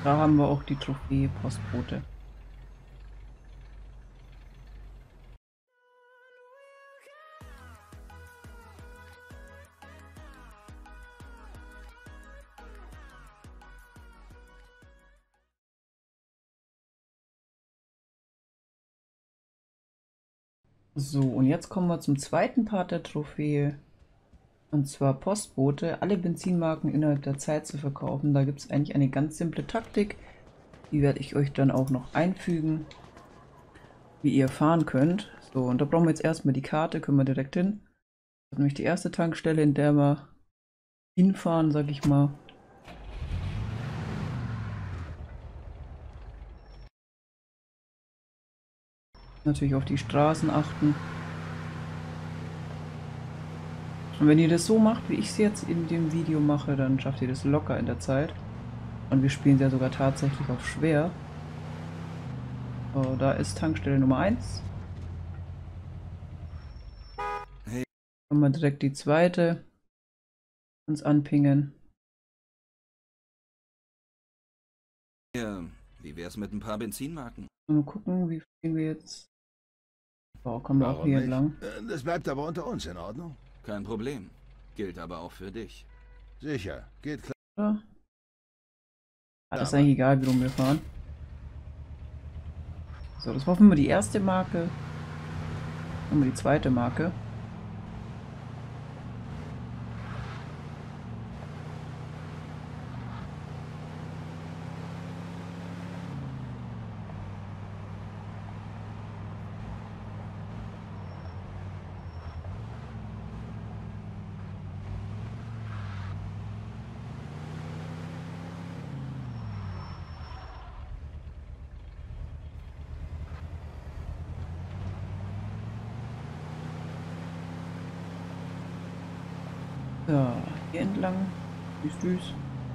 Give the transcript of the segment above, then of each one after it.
Da haben wir auch die Trophäe Postbote. So, und jetzt kommen wir zum zweiten Part der Trophäe. Und zwar Postbote, alle Benzinmarken innerhalb der Zeit zu verkaufen. Da gibt es eigentlich eine ganz simple Taktik. Die werde ich euch dann auch noch einfügen, wie ihr fahren könnt. So, und da brauchen wir jetzt erstmal die Karte, können wir direkt hin. Das ist nämlich die erste Tankstelle, in der wir hinfahren, sag ich mal. Natürlich auf die Straßen achten. Und wenn ihr das so macht, wie ich es jetzt in dem Video mache, dann schafft ihr das locker in der Zeit. Und wir spielen es ja sogar tatsächlich auf schwer. So, da ist Tankstelle Nummer 1. Hey. Können wir direkt die zweite uns anpingen. Wie wär's mit ein paar Benzinmarken? Mal gucken, wie viel wir jetzt. So, kommen wir auch Warum hier nicht? entlang. Das bleibt aber unter uns, in Ordnung? Kein Problem. Gilt aber auch für dich. Sicher, geht klar. Ja. Das ist eigentlich egal, wie rum wir fahren. So, das war wir die erste Marke. Dann wir die zweite Marke. Ja, hier entlang. Süß, süß.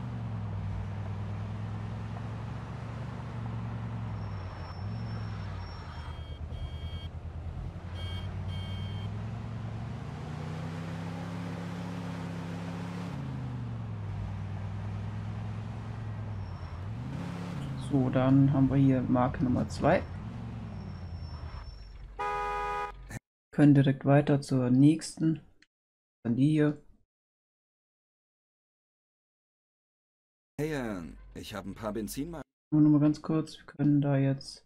So, dann haben wir hier Marke Nummer 2. Können direkt weiter zur nächsten. Dann die hier. Hey, ich habe ein paar Benzinmarken Nur noch mal ganz kurz. Wir können da jetzt.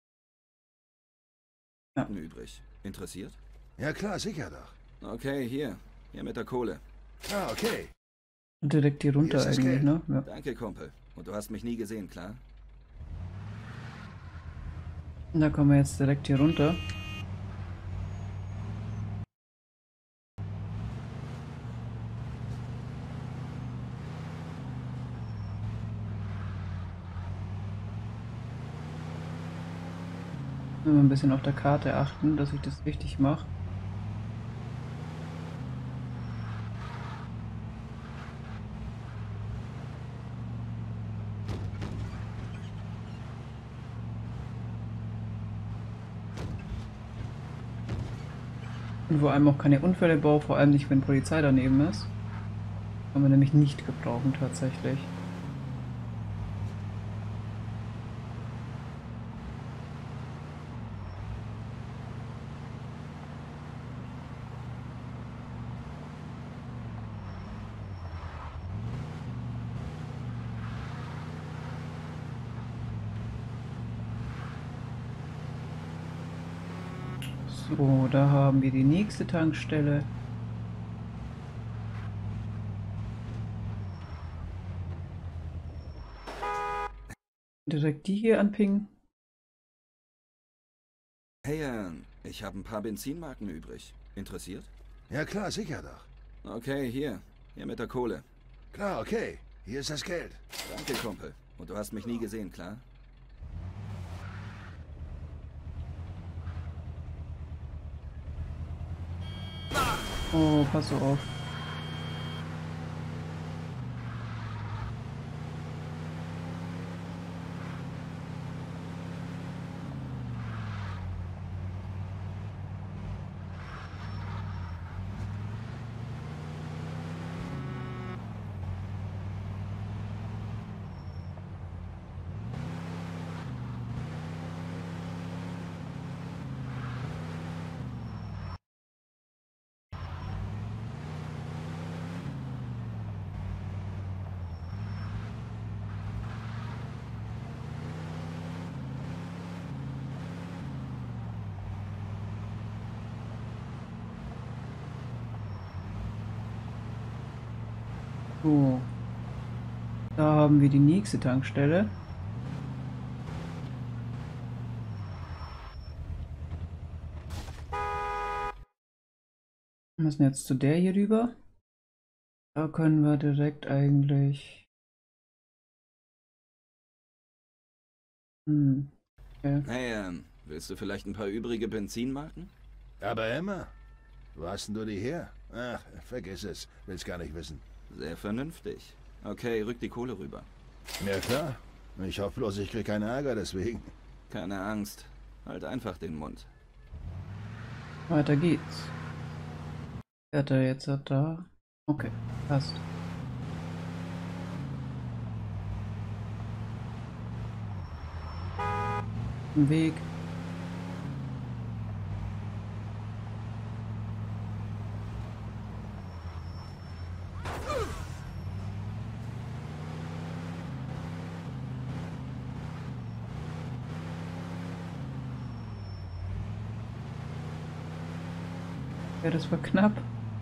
Ja. übrig. Interessiert? Ja klar, sicher doch. Okay, hier. Hier mit der Kohle. Ah, okay. Und direkt hier runter Hier ist das eigentlich, Geld. ne? Ja. Danke, Kumpel. Und du hast mich nie gesehen, klar? Und da kommen wir jetzt direkt hier runter. Nur ein bisschen auf der Karte achten, dass ich das richtig mache. Und vor allem auch keine Unfälle bauen, vor allem nicht, wenn Polizei daneben ist. Kann man nämlich nicht gebrauchen tatsächlich. So, da haben wir die nächste Tankstelle. Direkt die hier anpingen. Hey, ich habe ein paar Benzinmarken übrig. Interessiert? Ja klar, sicher doch. Okay, hier. Hier mit der Kohle. Klar, okay. Hier ist das Geld. Danke, Kumpel. Und du hast mich nie gesehen, klar? Oh, pass so auf. So, da haben wir die nächste Tankstelle. Wir müssen jetzt zu der hier rüber. Da können wir direkt eigentlich... Okay. Hey, willst du vielleicht ein paar übrige Benzinmarken? Aber immer. Wo hast denn du die her? Ach, vergiss es. Will's gar nicht wissen. Sehr vernünftig. Okay, rück die Kohle rüber. Ja klar. Ich hoffe bloß, ich krieg keinen Ärger deswegen. Keine Angst. Halt einfach den Mund. Weiter geht's. Fährt er jetzt da? Okay, passt. Im Weg. Ja, das war knapp.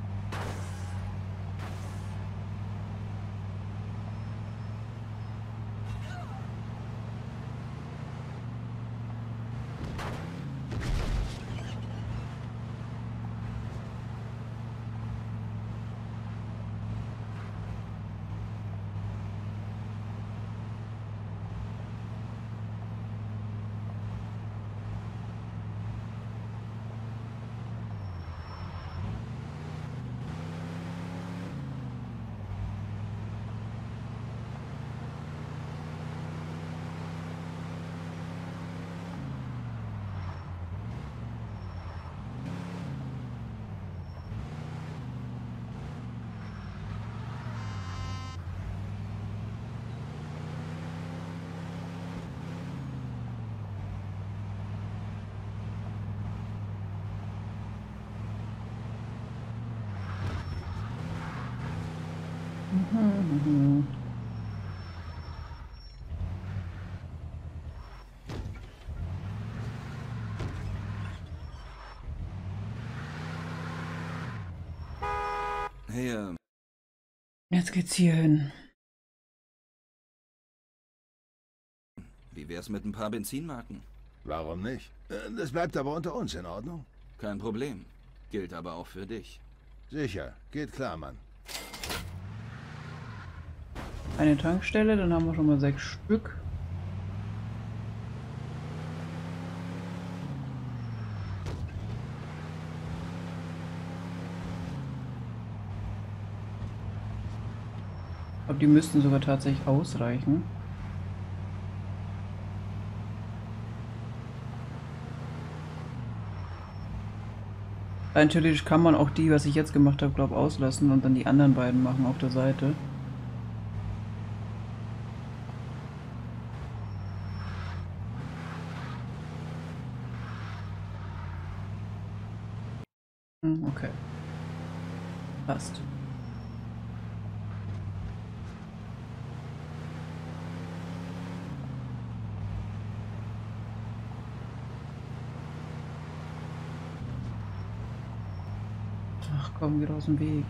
Hey, Jetzt geht's hier hin. wie wär's mit ein paar Benzinmarken? Warum nicht? Das bleibt aber unter uns, in Ordnung? Kein Problem. Gilt aber auch für dich. Sicher. Geht klar, Mann. Eine Tankstelle, dann haben wir schon mal 6 Stück. Ich glaube, die müssten sogar tatsächlich ausreichen. Rein theoretisch kann man auch die, was ich jetzt gemacht habe, glaube ich, auslassen und dann die anderen beiden machen auf der Seite. Okay. Passt. Ach komm, wieder aus dem Weg.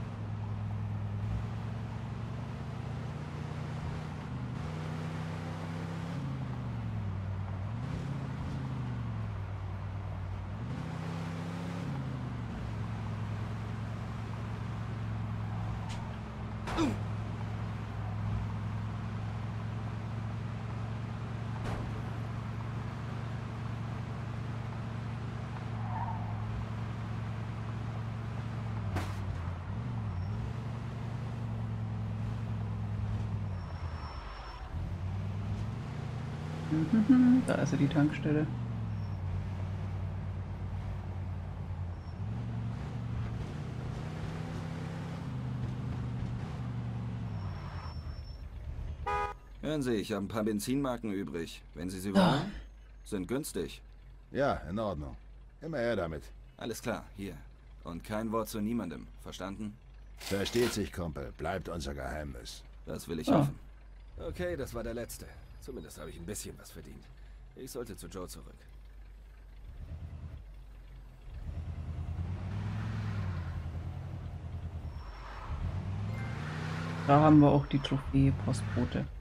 Da ist ja die Tankstelle. Hören Sie, ich habe ein paar Benzinmarken übrig. Wenn Sie sie wollen, sind günstig. Ja, in Ordnung. Immer her damit. Alles klar, hier. Und kein Wort zu niemandem. Verstanden? Versteht sich, Kumpel. Bleibt unser Geheimnis. Das will ich hoffen. Okay, das war der letzte. Zumindest habe ich ein bisschen was verdient. Ich sollte zu Joe zurück. Da haben wir auch die Trophäe Postbote.